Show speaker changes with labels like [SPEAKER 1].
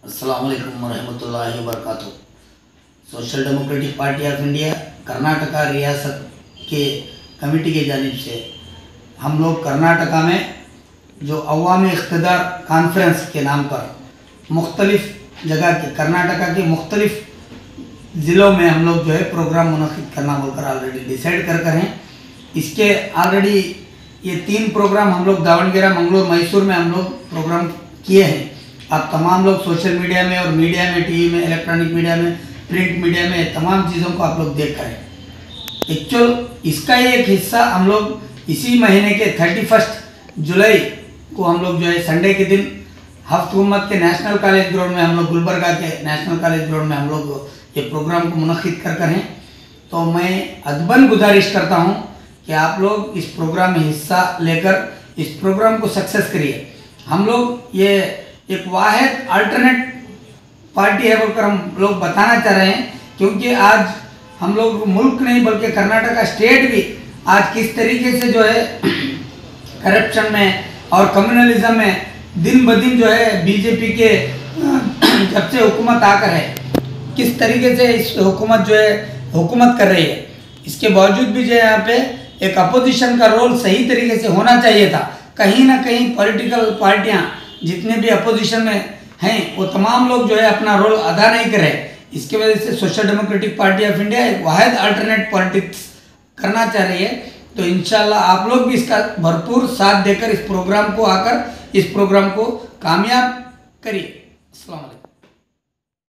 [SPEAKER 1] अस्सलाम वालेकुम रहमतुल्लाहि व बरकातुहू। Social democratic party of India Karnataka रियासत के कमेटी के जानिब से हम लोग कर्नाटका में जो अवामी इख्तिदार कॉन्फ्रेंस के नाम पर मुख्तलिफ जगह के कर्नाटका के मुख्तलिफ ज़िलों में हम लोग जो है प्रोग्राम मुनक़िद करना बोलकर ऑलरेडी डिसाइड कर हैं। इसके ऑलरेडी ये 3 प्रोग्राम हम लोग दावणगेरे, मंगलोर, मैसूर में हम लोग प्रोग्राम किए हैं। आप तमाम लोग सोशल मीडिया में और मीडिया में, टीवी में, इलेक्ट्रॉनिक मीडिया में, प्रिंट मीडिया में तमाम चीज़ों को आप लोग देख रहे हैं। एक्चुअल इसका ही एक हिस्सा हम लोग इसी महीने के 31 जुलाई को हम लोग जो है संडे के दिन हफ्त उम्मत के नेशनल कॉलेज ग्राउंड में हम लोग गुलबर्गा के नेशनल कॉलेज ग्राउंड में हम लोग ये प्रोग्राम को मुनक़िद कर हैं। तो मैं अदबन गुजारिश करता हूँ कि आप लोग इस प्रोग्राम में हिस्सा लेकर इस प्रोग्राम को सक्सेस करिए। हम लोग ये एक वाहिद अल्टरनेट पार्टी है बोलकर हम लोग बताना चाह रहे हैं, क्योंकि आज हम लोग मुल्क नहीं बल्कि कर्नाटका स्टेट भी आज किस तरीके से जो है करप्शन में और कम्युनलिज्म में दिन ब दिन जो है बीजेपी के जब से हुकूमत आकर है किस तरीके से इस हुकूमत जो है हुकूमत कर रही है। इसके बावजूद भी जो है यहाँ पे एक अपोजिशन का रोल सही तरीके से होना चाहिए था। कहीं ना कहीं पॉलिटिकल पार्टियाँ जितने भी अपोजिशन में हैं वो तमाम लोग जो है अपना रोल अदा नहीं कर रहे। इसकी वजह से social democratic party of India एक वाहिद अल्टरनेट पॉलिटिक्स करना चाह रही है। तो इंशाल्लाह आप लोग भी इसका भरपूर साथ देकर इस प्रोग्राम को आकर इस प्रोग्राम को कामयाब करिए। अस्सलाम वालेकुम।